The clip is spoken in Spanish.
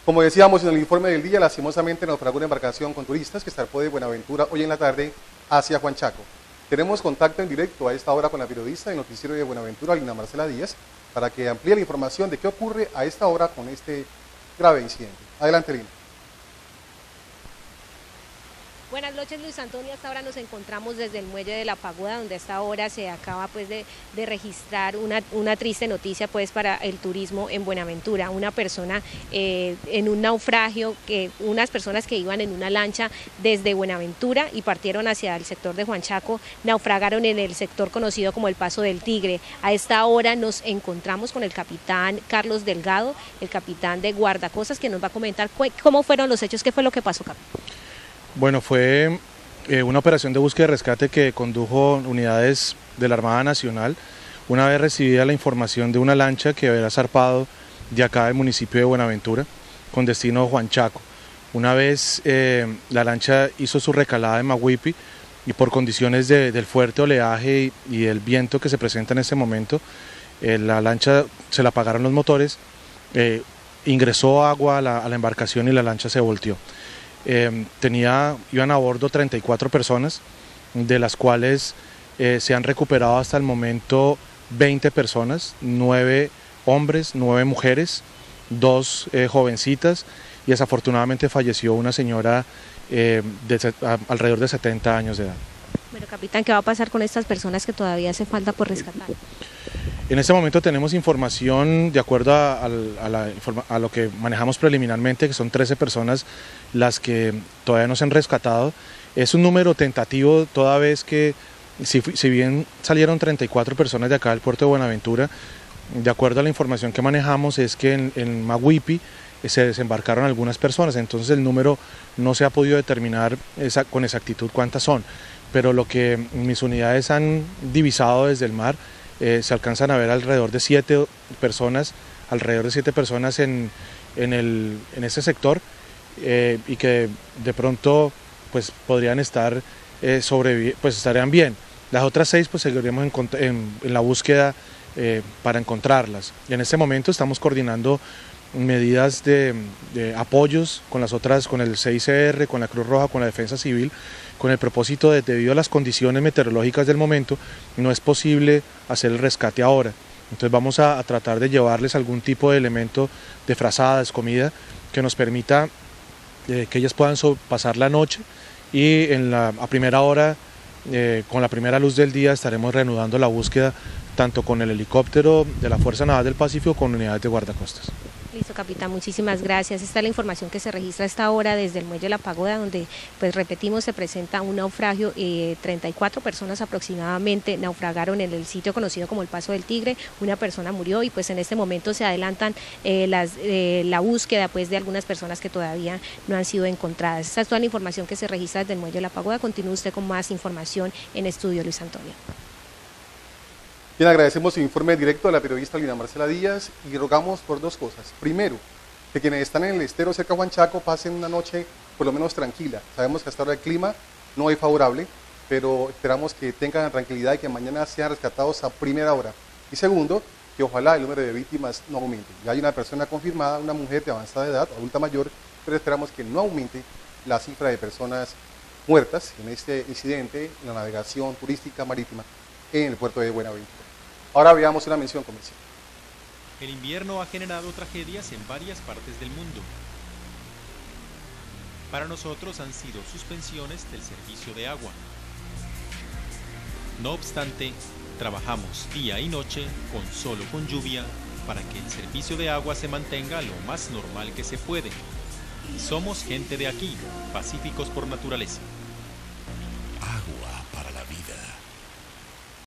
Como decíamos en el informe del día, lastimosamente naufragó una embarcación con turistas que zarpó de Buenaventura hoy en la tarde hacia Juanchaco. Tenemos contacto en directo a esta hora con la periodista del noticiero de Buenaventura, Lina Marcela Díaz, para que amplíe la información de qué ocurre a esta hora con este grave incidente. Adelante, Lina. Buenas noches, Luis Antonio. Hasta ahora nos encontramos desde el muelle de La Pagoda, donde a esta hora se acaba pues de registrar una triste noticia pues para el turismo en Buenaventura. Una persona en un naufragio, unas personas que iban en una lancha desde Buenaventura y partieron hacia el sector de Juanchaco, naufragaron en el sector conocido como el Paso del Tigre. A esta hora nos encontramos con el capitán Carlos Delgado, el capitán de guardacostas, que nos va a comentar cómo fueron los hechos, qué fue lo que pasó, capitán. Bueno, fue una operación de búsqueda y rescate que condujo unidades de la Armada Nacional una vez recibida la información de una lancha que había zarpado de acá del municipio de Buenaventura con destino a Juanchaco. Una vez la lancha hizo su recalada en Maguipi y por condiciones del fuerte oleaje y el viento que se presenta en ese momento, la lancha se le apagaron los motores, ingresó agua a la embarcación y la lancha se volteó. Iban a bordo 34 personas, de las cuales se han recuperado hasta el momento 20 personas, 9 hombres, 9 mujeres, 2 jovencitas, y desafortunadamente falleció una señora alrededor de 70 años de edad. Bueno, capitán, ¿qué va a pasar con estas personas que todavía hace falta por rescatar? En este momento tenemos información de acuerdo a lo que manejamos preliminarmente, que son 13 personas las que todavía no se han rescatado. Es un número tentativo toda vez que, si bien salieron 34 personas de acá del puerto de Buenaventura, de acuerdo a la información que manejamos es que en Maguipi se desembarcaron algunas personas, entonces el número no se ha podido determinar con exactitud cuántas son, pero lo que mis unidades han divisado desde el mar, se alcanzan a ver alrededor de 7 personas en ese sector, y que de pronto pues podrían estar pues estarían bien. Las otras 6 pues seguiremos en la búsqueda para encontrarlas. Y en este momento estamos coordinando medidas de apoyos con el CICR, con la Cruz Roja, con la Defensa Civil, con el propósito de, debido a las condiciones meteorológicas del momento, no es posible hacer el rescate ahora. Entonces vamos a tratar de llevarles algún tipo de elemento de frazadas, comida, que nos permita que ellas puedan pasar la noche, y a primera hora, con la primera luz del día, estaremos reanudando la búsqueda tanto con el helicóptero de la Fuerza Naval del Pacífico como con unidades de guardacostas. Listo, capitán, muchísimas gracias. Esta es la información que se registra a esta hora desde el muelle de La Pagoda, donde, pues repetimos, se presenta un naufragio. 34 personas aproximadamente naufragaron en el sitio conocido como el Paso del Tigre. Una persona murió y pues en este momento se adelantan la búsqueda pues de algunas personas que todavía no han sido encontradas. Esta es toda la información que se registra desde el muelle de La Pagoda. Continúe usted con más información en estudio, Luis Antonio. Bien, agradecemos el informe directo a la periodista Lina Marcela Díaz y rogamos por 2 cosas. Primero, que quienes están en el estero cerca de Juanchaco pasen una noche por lo menos tranquila. Sabemos que hasta ahora el clima no es favorable, pero esperamos que tengan tranquilidad y que mañana sean rescatados a primera hora. Y segundo, que ojalá el número de víctimas no aumente. Ya hay una persona confirmada, una mujer de avanzada edad, adulta mayor, pero esperamos que no aumente la cifra de personas muertas en este incidente en la navegación turística marítima en el puerto de Buenaventura. Ahora veamos una mención comercial. El invierno ha generado tragedias en varias partes del mundo. Para nosotros han sido suspensiones del servicio de agua. No obstante, trabajamos día y noche, con lluvia, para que el servicio de agua se mantenga lo más normal que se puede. Somos gente de aquí, pacíficos por naturaleza.